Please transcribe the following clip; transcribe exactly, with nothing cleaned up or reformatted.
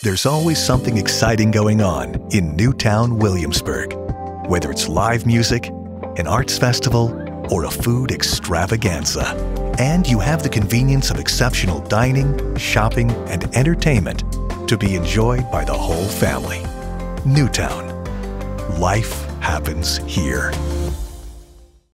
There's always something exciting going on in Newtown, Williamsburg. Whether it's live music, an arts festival, or a food extravaganza. And you have the convenience of exceptional dining, shopping, and entertainment to be enjoyed by the whole family. Newtown. Life happens here.